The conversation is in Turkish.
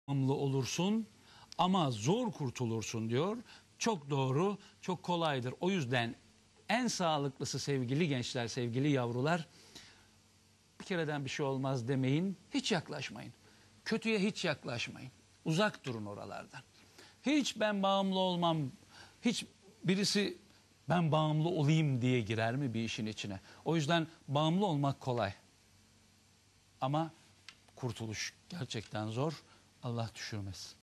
bağımlı olursun ama zor kurtulursun diyor. Çok doğru, çok kolaydır. O yüzden en sağlıklısı sevgili gençler, sevgili yavrular, bir kereden bir şey olmaz demeyin, hiç yaklaşmayın. Kötüye hiç yaklaşmayın. Uzak durun oralardan. Hiç ben bağımlı olmam, hiç birisi ben bağımlı olayım diye girer mi bir işin içine? O yüzden bağımlı olmak kolay. Ama kurtuluş gerçekten zor. Allah düşürmesin.